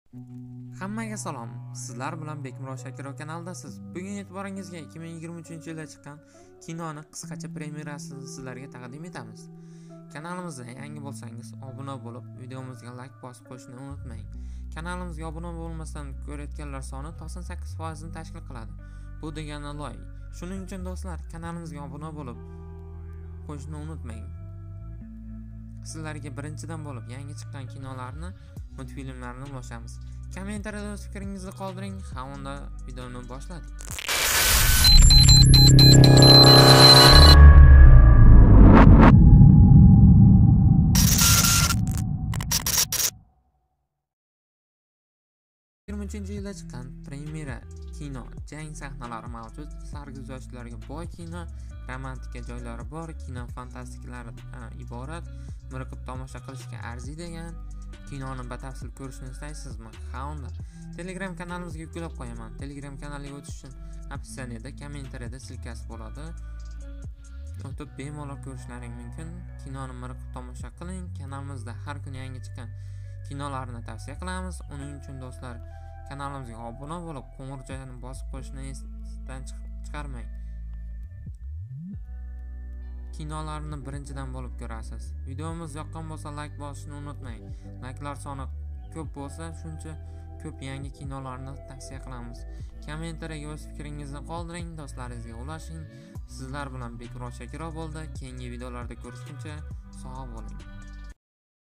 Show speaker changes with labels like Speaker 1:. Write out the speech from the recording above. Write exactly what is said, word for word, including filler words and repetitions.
Speaker 1: Hammaga salom. Sizlar bilan Bekmurod Shakirov kanalidasiz. Bugun e'tiboringizga ikki ming yigirma uchinchi yilda chiqqan kinoni qisqacha premyerasini sizlarga taqdim etamiz. Kanalimizga yangi bo'lsangiz, obuna bo'lib, videomizga like bosib qo'yishni unutmang. Kanalimizga obuna bo'lmasdan ko'rayotganlar soni to'qson sakkiz foiz ni tashkil qiladi. Bu degani loy. Shuning uchun do'stlar, kanalimizga obuna bo'lib qo'yishni unutmang. Sizlarga birinchidan bo'lib yangi chiqqan kinolarni, multfilmlarni boshlaymiz. Kommentariyada o'z fikringizni qoldiring. Ha, unda videoni boshladik. yigirma uchinchi yilda chiqqan premyera kino, jang sahnalari mavjud, sarguzashtlarga boy kino, romantika joylari bor, kino fantastikalaridan iborat, miriqib tomosha qilishga arziydigan kinoni batafsil ko'rishni istaysizmi? Ha, unda Telegram kanalimizga yuklab qo'yaman. Telegram kanaliga o'tish uchun opsiyada kommentariyada silkasi bo'ladi. O'tib bemalol ko'rishlaring mumkin. Kinoni miriqib tomosha qiling. Kanalimizda har kuni yangi chiqqan kinolarni tavsiya qilamiz. Uning uchun do'stlar, kanalimizga obuna bo'lib, qo'ng'iroqchani bosib qo'yishni esdan chiqarmang. Kinolarni birinchidan bo'lib ko'rasiz. Videomiz yoqqan bo'lsa like bosishni unutmang. Like'lar soni ko'p bo'lsa, shuncha ko'p yangi kinolarni tavsiya qilamiz. Kommentariyaga o'z fikringizni qoldiring, do'stlaringizga ulashing. Sizlar bilan Bekmurod Shakirov bo'ldi. Keyingi videolarda ko'rishguncha sog' bo'ling.